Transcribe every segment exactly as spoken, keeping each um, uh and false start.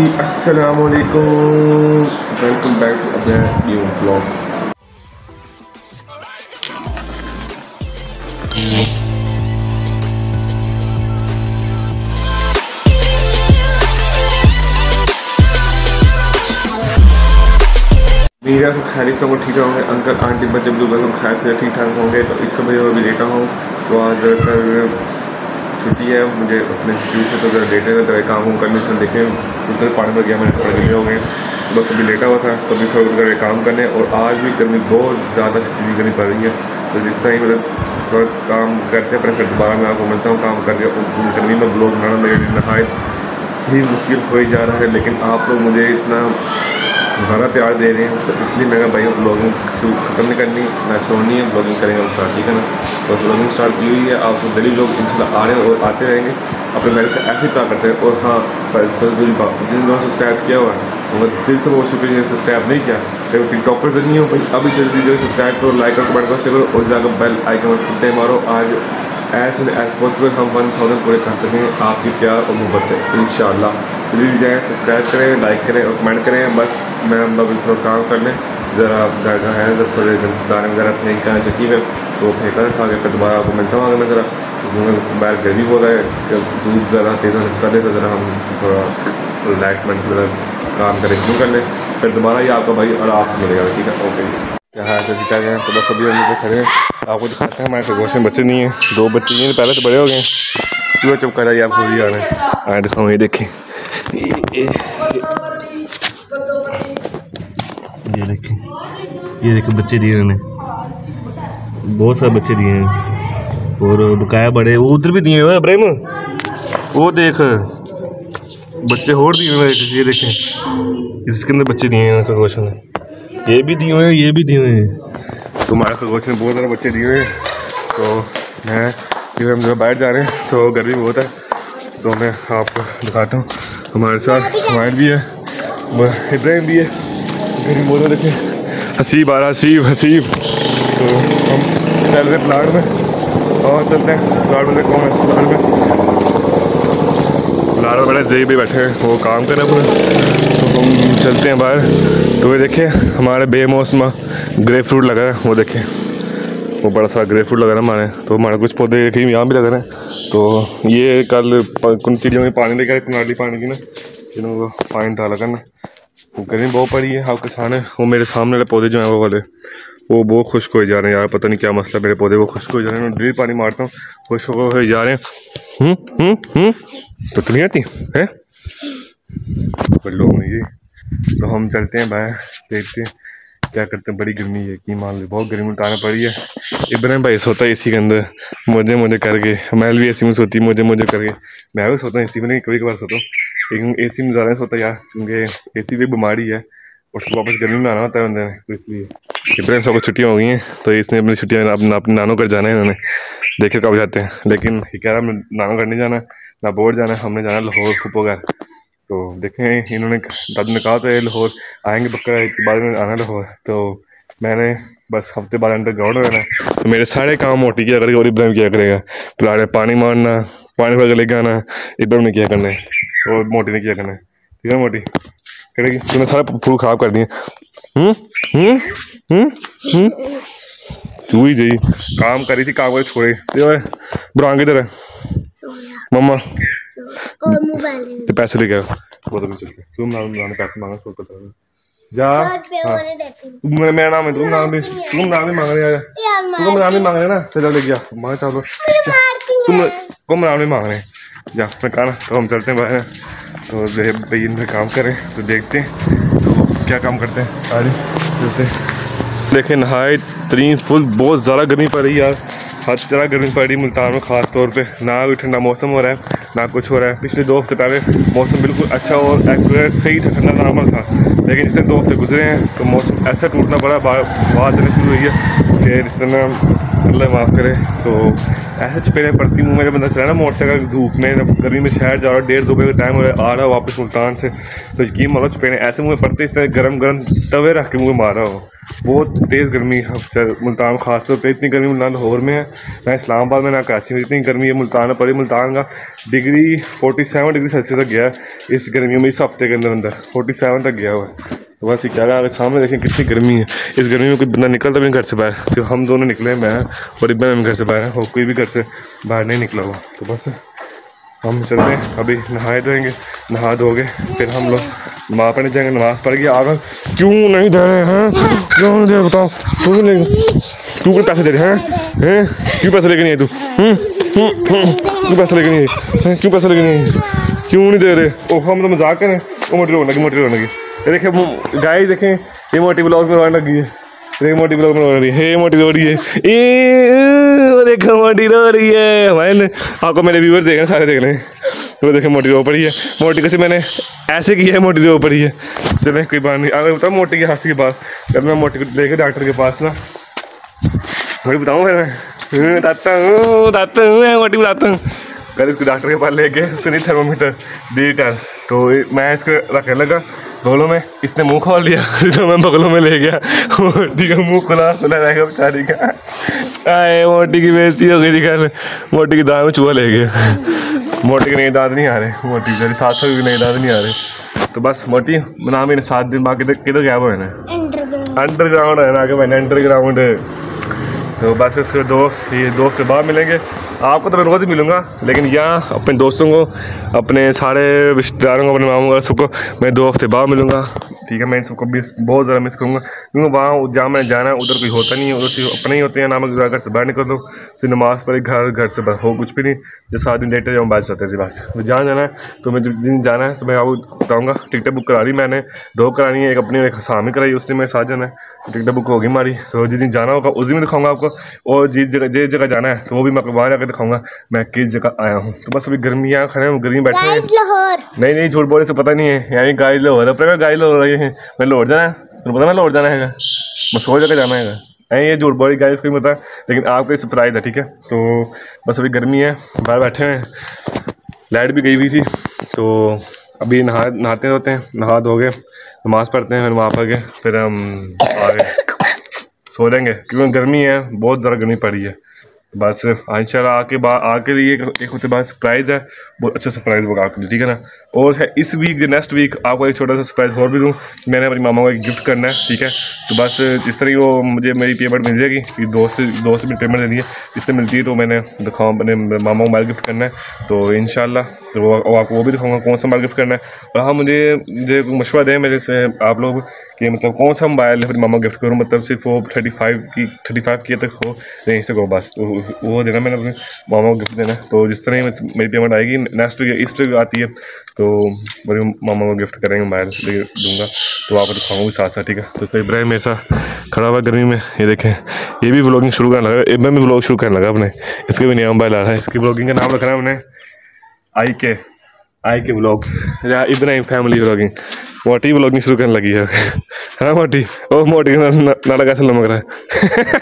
अस्सलाम वालेकुम, welcome back to a new vlog. मेरा सब खैरियत सब ठीक होंगे, अंकल आंटी बच्चे बुजुर्ग सब खाए पिए ठीक ठाक होंगे। तो इस समय मैं भी लेटा हूँ। तो आज दरअसल छुट्टी है मुझे अपने स्कूल से, तो जरा लेटे हुए काम वाम करने से देखें उधर पानी भर गया, मेरे कपड़े गिले हो गए। तो बस अभी लेटा हुआ था, तो अभी थोड़ा थोड़ा काम करने। और आज भी गर्मी बहुत ज़्यादा स्थिति करनी पड़ रही है। तो जिस तरह मतलब थोड़ा काम करते हैं फिर दोबारा मैं आपको मिलता हूँ काम करके। और गर्मी में ब्लॉग बनाना मेरे लिए नहायत ही मुश्किल हो ही जा रहा है, लेकिन आप लोग मुझे इतना ज़्यादा प्यार दे रहे हैं, तो इसलिए मैंने भाई ब्लॉगिंग ख़त्म नहीं करनी, ना छोड़नी है, ब्लॉगिंग करेंगे हम स्टार्ट, ठीक है ना। तो ब्लॉगिंग स्टार्ट की हुई है, आप तो डेली लोग इंशाल्लाह आ रहे हैं और आते रहेंगे, अपने मेरे से ऐसे ही प्यार करते हैं। और हाँ, जिन लोगों ने सब्सक्राइब किया हुआ है उनका दिल से बहुत शुक्रिया। सब्सक्राइब नहीं किया तो टिकटॉकर से नहीं हो भाई, अभी जल्दी जल्दी सब्सक्राइब करो, लाइक करो, कमेंट करो, शेयर करो और जाकर बेल आइकन पर फुटे मारो। आज एज सुन एज पॉसिबल हम वन थाउजेंड पूरे कर सकेंगे आपकी प्यार और मोहब्बत से इंशाल्लाह। जल्दी जाएँ, सब्सक्राइब करें, लाइक करें और कमेंट करें। बस मैं हम लोग थोड़ा काम कर लें, ज़रा जगह है जब थोड़े दाने वगैरह फेंक कर चक्की में, तो फेंका खा के फिर दोबारा आपको मिलता हूँ। अगर मैं ज़रा बाहर गर्मी हो रहा है, दूध ज़रा तेज़ कर दे तो ज़रा हम थोड़ा रिलैक्समेंट मतलब काम करें शुरू कर लें, फिर दोबारा ही आपका भाई और आपसे मिलेगा, ठीक है। ओके, क्या है तो ठीक है। तो बस अभी हम लोग खड़े हैं, आपको दिखाते हैं। हमारे खरगोश में बच्चे नहीं हैं, दो बच्चे नहीं हैं, पहले तो बड़े हो गए। क्यों चुप कर रही है, आपको भी आना है, आए दिखाऊँ, ये देखें, ये ये देखें, ये देखें बच्चे दिए उन्होंने, बहुत सारे बच्चे दिए हैं और बकाया बड़े। वो उधर भी दिए हुए इब्राहिम, वो देख बच्चे होड़ दिए हुए, ये देखें इसके अंदर बच्चे दिए हैं खरगोश ने, ये भी दिए हुए हैं, ये भी दिए हुए हैं। तो हमारे खरगोश ने बहुत ज़्यादा बच्चे दिए हुए हैं। तो मैं फिर हम जब बाहर जा रहे हैं तो गर्मी बहुत है, तो मैं आपको दिखाता हूँ। हमारे साथ हमारे भी है, इब्राहिम भी है, गर्मी बहुत है। देखें हसीब आ रहा, हसीब हसीब। तो हम चल रहे प्लाट में और चलते हैं प्लाट में, कौन है प्लाट में, प्लाट में बड़े जई भी बैठे हैं, वो काम कर रहे हैं पूरे। तो हम चलते हैं बाहर। तो ये देखें हमारे बेमौसमा ग्रे फ्रूट लगा है, वो देखें वो बड़ा सारा ग्रे फ्रूट लगा रहा है हमारे। तो हमारे कुछ पौधे देखें यहाँ भी लग रहे हैं। तो ये कल कुछ चिड़ियों में पानी लेकर नाली पानी की ना, जिन्होंने पानी डाला करना, वो गर्मी बहुत पड़ी है। आप किसान है, वो मेरे सामने वाले पौधे जो हैं वो वाले वो बहुत खुश्क हो जा रहे हैं यार, पता नहीं क्या मसला, मेरे पौधे वो खुश्क हो जा रहे हैं। डेली पानी मारता हूँ, खुश्क हो जा रहे हैं। हम्म हम्म हम्म तो तो नहीं आती है पर लोग नहीं। तो हम चलते हैं बाहर, देखते हैं क्या करते हैं। बड़ी गर्मी है कि मान लो, बहुत गर्मी उतारना पड़ी है। इब्राहिम भाई सोता है एसी के अंदर मुझे मुझे करके, मैल भी एसी में सोती मुझे मुझे करके, मैं भी सोता हूँ एसी में, नहीं कभी कभार सोता हूँ, लेकिन एसी में ज़्यादा सोता यार, क्योंकि एसी भी बीमारी है, उसको वापस गर्मी में आना होता है बंदे ने। तो इसलिए इब्राहिम सबको छुट्टियाँ हो गई हैं, तो इसने अपनी छुट्टियाँ अपने अपने नानों घर जाना है, इन्होंने देखे कब जाते हैं। लेकिन ये कह रहा है नानों घर नहीं जाना, ना बोर्ड जाना है, हमने जाना लाहौर फूफो घर। तो देखें इन्होंने दादी ने कहा तो ये लाहौर आएंगे पक्का, बाद में आना लाहौर। तो मैंने बस हफ्ते बाद अंडर ग्राउंड में रहना, तो मेरे सारे काम मोटी किया करेगा और इब्राहिम किया करेगा। प्लाट में पानी मारना, पानी भर के लेके आना इब्राहिम ने किया करना है और मोटी ने किया करना है, ठीक है। मोटी करेगी, तूने सारा फूल खराब कर दिए। हम्म हम्म हम्म हम्म चूही जी काम करी थी, काम कर छोड़े बुरान किधर है मम्मा, तो पैसे लेके वो तो चलते तुम नाम पैसे मांगा छोड़ कर जा। हाँ मेरा नाम है, तुम नाम भी तुम नाम भी मांग रहे हैं, तुम नाम भी मांग रहे हैं ना, चलो लेके जा मांग, चलो तुम तुम नाम भी मांग रहे हैं, जा मैं कहा ना। तो हम चलते हैं बाहर, तो भाई इनमें काम करें तो देखते हैं तो क्या काम करते हैं, आज चलते हैं। देखें नहाए तरीन फुल बहुत ज़्यादा गर्मी पड़ रही है यार, हर तरह गर्मी पड़ रही है मुल्तान में ख़ास तौर पे, ना भी ठंडा मौसम हो रहा है ना कुछ हो रहा है। पिछले दो हफ्ते पहले मौसम बिल्कुल अच्छा और एक्यूरेट सही था, ठंडा नॉर्मल था, लेकिन जिससे दो हफ्ते गुजरे हैं तो मौसम ऐसा टूटना पड़ा, बात आनी शुरू हुई है कि जिस तरह अल्लाह माफ़ करे। तो ऐसे चपेरें पड़ती मुँह में जब बंदा चला ना मोटरसाइकिल धूप में, गर्मी में शहर जा रहा है, डेढ़ दो बजे का टाइम हो रहा है, आ रहा है वापस मुल्तान से, तो यकीन मानो चपेरें ऐसे मुँह में पड़ते इस तरह गर्म गर्म तवे रख के मुँह में मारा हो। बहुत तेज़ गर्मी है मुल्तान खास तौर पर। इतनी गर्मी मुल्तान लाहौर में है ना, इस्लामाबाद में ना कराची में, इतनी गर्मी है मुल्तान में पड़ी। मुल्तान का degree forty seven degree Celsius तक गया है इस गर्मियों में, इस हफ्ते के अंदर अंदर फोर्टी सेवन तक गया हुआ है। तो बस क्या आगे सामने देखें कितनी गर्मी है। इस गर्मी में कोई बंदा निकलता भी नहीं घर से बाहर, सिर्फ हम दोनों निकले, मैं और इब्बन हम घर से बाहर हैं, और कोई भी घर से बाहर नहीं निकला हुआ। तो बस हम चलते हैं, अभी नहाए धोएंगे, नहा धोगे फिर हम लोग नमाज पढ़ने जाएंगे। नमाज़ पढ़ के आगे क्यों नहीं दे रहे हैं, क्यों नहीं दे बताओ, तू नहीं तू कोई पैसे दे रहे हैं हैं क्यों पैसे लेके नहीं है तू, क्यों पैसे लेके नहीं है, क्यों पैसे लेके नहीं है, क्यों नहीं दे रहे? ओह हम तो मजाक करें, वो मोटी रोने लगी, मोटी रोने लगी। ये देखें गाय, देखें ये मोटी ब्लॉग में रोने लगी है, देखो मोटी ब्लॉग में रो रही है, ये मोटी रो रही है, ये देखो मोटी रो रही है। हमारे आपको मेरे व्यूअर्स देख रहे हैं, सारे देख रहे हैं, तो देखें मोटी रो पड़ी है। मोटी कैसे मैंने ऐसे किया है, मोटी रो पड़ी है। चले कोई बात नहीं, अगर बताओ मोटी के हाथ की बात, जब मैं मोटी को लेकर डॉक्टर के पास ना, मोटी बताऊँ फिर मैं बताता हूँ बताता हूँ मोटी बताता हूँ। कल इसको डॉक्टर के पास लेके सुनी थर्मोमीटर डिजिटल, तो मैं इसको रखने लगा बगलों में, इसने मुंह खोल दिया तो मैं बगलों में ले गया। मोटी का मुंह खुला खुला रहेगा बेचारी का। आए मोटी की बेइज्जती हो गई थी, कल मोटी की दांत में चूहा ले गया। मोटी के नए दांत नहीं आ रहे, मोटी मेरी सात सौ के नए दांत नहीं आ रहे। तो बस मोटी बना मैंने सात दिन बाद किधर किधर गया वो मैंने अंडरग्राउंड है ना, आगे मैंने अंडरग्राउंड। तो बस इसके दोस्त ये दोस्त के बाद मिलेंगे। आपको तो मैं रोज़ ही मिलूँगा, लेकिन यहाँ अपने दोस्तों को, अपने सारे रिश्तेदारों को, अपने मामू का सबको मैं दो हफ्ते बाद मिलूँगा। ठीक है, मैं इन सबको भी बहुत ज़्यादा मिस करूँगा, क्योंकि वहाँ जहाँ मैं जाना है उधर कोई होता नहीं है, उधर सिर्फ अपने ही होते हैं ना। मैं घर से बाहर निकल दो, सिर्फ नमाज़ पढ़ी, घर घर से बाहर हो कुछ भी नहीं। जो सात दिन लेटे जाऊँ बात जाते थे बस। जहाँ जाना है तो मैं जिस दिन जाना है तो मैं आपको बताऊँगा। टिकटें बुक करा दी मैंने, दो करानी है, एक अपनी एक सामने कराई, उस दिन मेरे साथ जाना है, तो टिकटें बुक होगी हमारी। तो जिस दिन जाना होगा उस दिन मैं दिखाऊँगा आपको, और जिस जगह जिस जगह जाना है तो वो भी मैं वहाँ जाकर दिखाऊँगा मैं किस जगह आया हूँ। तो बस अभी गर्मी यहाँ खड़े हैं, गर्मी बैठे हैं। नहीं नहीं झूठ बोलने से पता नहीं है, यानी गाइस लाहौर, अपने गाइस लाहौर रहे हैं। मैं लाहौर जाना है, तो पता मैं लाहौर जाना है, मैं सौ जगह जाना है। नहीं ये झूठ बोली गाइस, कोई पता, लेकिन आपको सरप्राइज़ है। ठीक है, तो बस अभी गर्मी है, बाहर बैठे हैं, लाइट भी गई हुई थी, तो अभी नहा नहाते होते हैं, नहा धोगे नमाज़ पढ़ते हैं, फिर वहाँ पर फिर हम आगे सो जाएंगे, क्योंकि गर्मी है, बहुत ज़्यादा गर्मी पड़ी है। बस इंशाल्लाह आके बाद आके लिए एक हफ्ते बाद सरप्राइज़ है, बहुत अच्छा सरप्राइज़ होगा आपके लिए। ठीक है ना, और है इस वीक नेक्स्ट वीक आपको एक छोटा सा सरप्राइज़ और भी दूँ, मैंने अपनी मामा को एक गिफ्ट करना है। ठीक है, तो बस जिस तरह वो मुझे मेरी पेमेंट मिल जाएगी, दोस्त से दोस्त से भी पेमेंट देनी है, जिससे मिलती है तो मैंने दिखाऊँ अपने मामा को मोबाइल गिफ्ट करना है। तो इंशाल्लाह तो वो आपको वो भी दिखाऊँगा कौन सा मोबाइल गिफ्ट करना है। और हाँ, मुझे मुझे मशवरा दें मेरे से आप लोग कि मतलब कौन सा मोबाइल अपनी मामा गिफ्ट करूँ, मतलब सिर्फ वो थर्टी फाइव की थर्टी फाइव की तक हो रेंज तक हो, बस तो वो देना मैंने अपने मामा को गिफ्ट देना। तो जिस तरह मेरी पेमेंट आएगी नेक्स्ट वीक ईस्ट वीक आती है, तो मेरे मामा को गिफ्ट करेंगे, मोबाइल दे दूँगा, तो आपको दिखाऊँगा साथ साथ। ठीक है, तो सही इब्राहिम मेरे साथ खड़ा हुआ गर्मी में, ये देखें, ये भी व्लॉगिंग शुरू करने लगा, मैं भी व्लॉग शुरू करने लगा अपने, इसके भी नया मोबाइल आ रहा है, इसकी व्लॉगिंग का नाम रखना है हमने आई के आई के व्लॉग्स या इब्राहिम फैमिली व्लॉगिंग। मोटी व्लॉगिंग शुरू करने लगी है। हाँ मोटी, ओ मोटी नाटक कैसे लमक रहा है।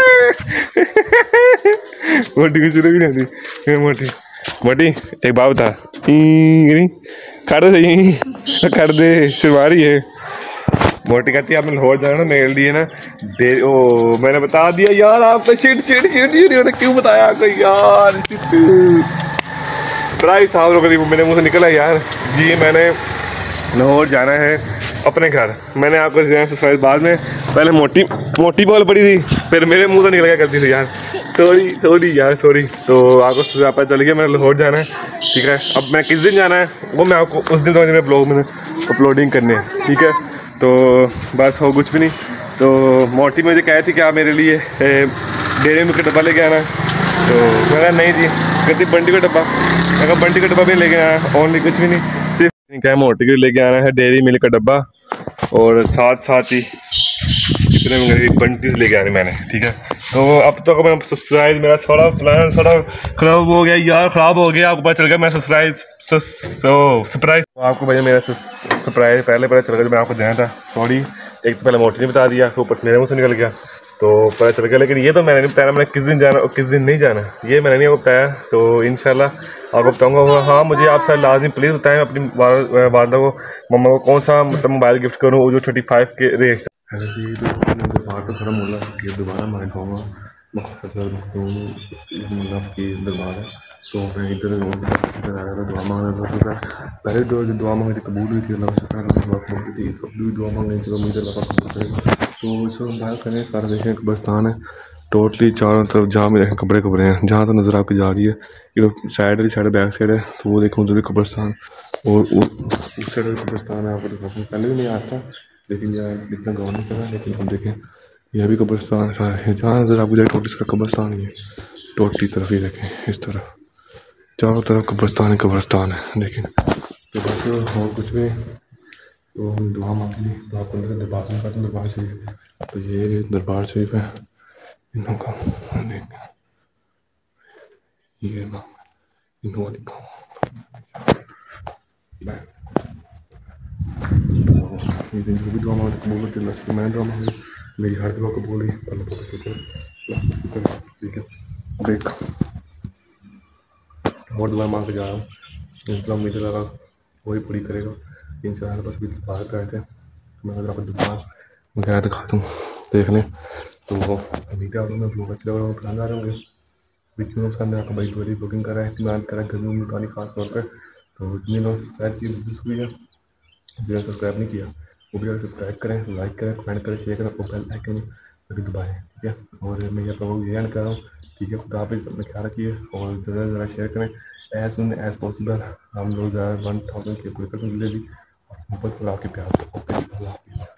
मोटी की शुरू भी नहीं आती। मोटी मोटी एक बात बता, कर दे सही, कर दे, शर्मा रही है। मोटी कहती है आपने लाहौर जाना ना मेल दिए ना दे, ओ मैंने बता दिया यार आपको, शिट शिट शिट शिट क्यों बताया आपको यार, सरप्राइज था लोगों को, मेरे मुँह से निकला यार जी मैंने लाहौर जाना है अपने घर। मैंने आपको सरप्राइज बाद में, पहले मोटी मोटी बोल पड़ी थी, फिर मेरे मुंह से निकल गया करती थी यार, सॉरी सॉरी यार सॉरी। तो आपको पता चल गया मैंने लाहौर जाना है। ठीक है, अब मैं किस दिन जाना है वो मैं आपको उस दिन तो ब्लॉग में अपलोडिंग करनी है। ठीक है, तो बस हो कुछ भी नहीं। तो मोटी मुझे कही थी कि आप मेरे लिए डेढ़ में का डब्बा लेके आना, तो मैं कहा नहीं जी, कहती बंटी का डब्बा, मैं कहा बंटी का डब्बा भी लेके आया, ओनली कुछ भी नहीं, सिर्फ क्या मोटी के लेके आना है डेयरी मिल्क का डब्बा, और साथ साथ ही कितने में बंटीज लेके आने मैंने। ठीक है, तो अब तो मैं सरप्राइज मेरा थोड़ा प्लान थोड़ा खराब हो गया यार, ख़राब हो गया, आपको पता चल गया मैं सरप्राइज सरप्राइज आपको भैया मेरा सरप्राइज पहले पता चल गया, मैं आपको देना था। सॉरी, एक तो पहले मोटी ने बता दिया, तो ऊपर मेरे मुँह से निकल गया, तो पता चल गया। लेकिन ये तो मैंने नहीं बताया मैंने किस दिन जाना और किस दिन नहीं जाना, ये मैंने नहीं आपको बताया। तो इंशाल्लाह आपको बताऊँगा। हाँ मुझे आप सर लाजमी प्लीज़ बताएं अपनी वालदा को, मम्मा को कौन सा मतलब मोबाइल गिफ्ट करूँ जो थर्टी फाइव के रेट। हेलो जी, तो दोबारा तो खत्म हो रहा है, ये दोबारा मैं कहूँगा मतलब की दरबार है। तो मैं इधर इधर आया था दुआ मांगने था। पहले दो जो दुआ मांगी थी कबूल हुई थी, अल्लाह का शुक्र है दुआ कबूल हुई थी। तो भी दुआ मांगी थी तो मुझे अल्लाह का कबूल करेगा। तो इसको हम बाहर करें सारा देखें कब्रस्तान है टोटली चारों तरफ, जहाँ भी देखें कब्रें कब्रें हैं। जहाँ तक नज़र आपकी जा रही है ये तो साइड वाली साइड बैक साइड है, तो वो देखो उधर भी कब्रस्तान और उस साइड भी कब्रस्तान है। आपको दिखाता हूँ, पहले भी नहीं आता लेकिन यार इतना गौर नहीं करा। लेकिन हम देखें यह भी कब्रस्तान है, जहाँ नज़र आपको जाए टोटली इसका कब्रस्तान ही है। टोटली तरफ ही देखें, इस तरफ चारों तरफ कब्रस्तान ही कब्रस्तान है। लेकिन तो बस और कुछ भी। तो हम दुआ मांग ली तो आपको अंदर दरबार में कहते दरबार शरीफ। तो ये दरबार शरीफ है इन्हों का, ये इन्हों दिखाऊँ जो भी दुआ मांगे कबूल होती है। अल्लाह मैंने दुआ मांगी, मेरी हर दुआ कबूल हुई, अल्लाह का शुक्र शुक्र। ठीक है, अब एक और दुआ मांग के जा रहा हूँ, इंशाल्लाह उम्मीद लगा वही पूरी करेगा इंशाल्लाह। बस भी बाहर पे आए थे तो मैं आपको दुकान वगैरह दिखा दूँ देख लें। तो उम्मीद है आप लोग ब्लॉग अच्छे लगा पसंद आ रहे होंगे। वीडियो पसंद है आपको भाई डोरी बुकिंग करा है इस्तेमाल करा है गर्मी में पानी खास तौर पर। तो जितने लोग सब्सक्राइब की बिजनेस हुई है जो सब्सक्राइब नहीं किया वो भी सब्सक्राइब करें, लाइक करें, कमेंट करें, शेयर करें और बेल आइकन भी दबाएं। ठीक है, और मैं ये आपको ये एंड कर रहा हूँ। ठीक है, खुदा हाफिज़, अपना ख्याल रखिए और ज़रा ज़रा शेयर करें एज सुन एज पॉसिबल। हम लोग ज़्यादा वन थाउजेंड के पूरे कर जल्दी मोहब्बत और आपके प्यार से। ओके, अल्लाह हाफिज़।